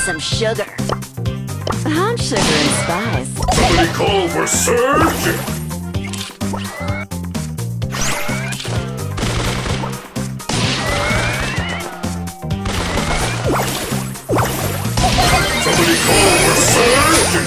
some sugar. I'm sugar and spice. Somebody call for Surge! Somebody call for Surge!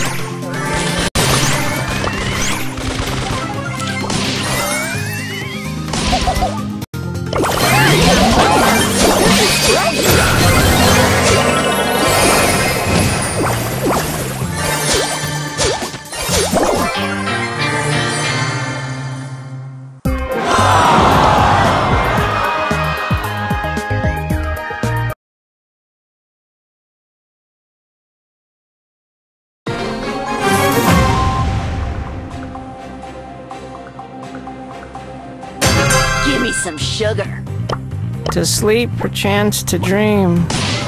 Give me some sugar. To sleep, perchance to dream.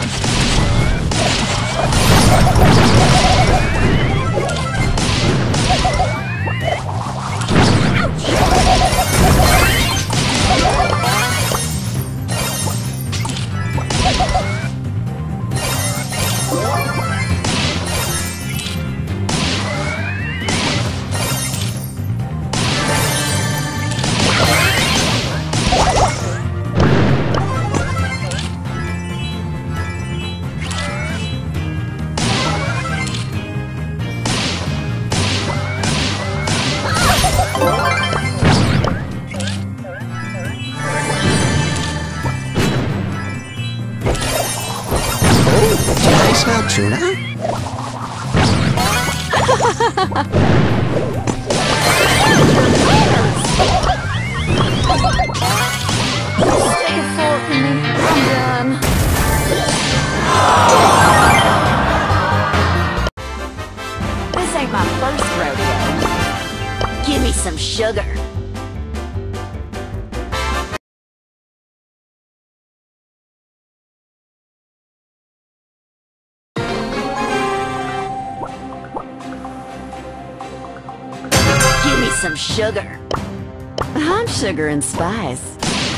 Did I smell tuna? Stick a fork in me. I'm done. This ain't my first rodeo. Give me some sugar. Give me some sugar. I'm sugar and spice.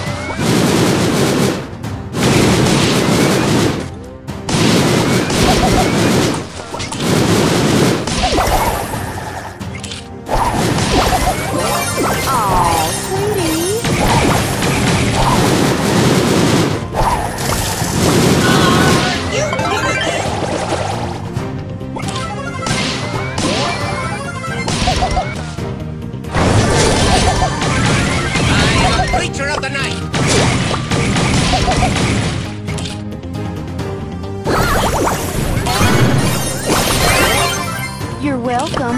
Aw, sweetie. Creature of the night! You're welcome.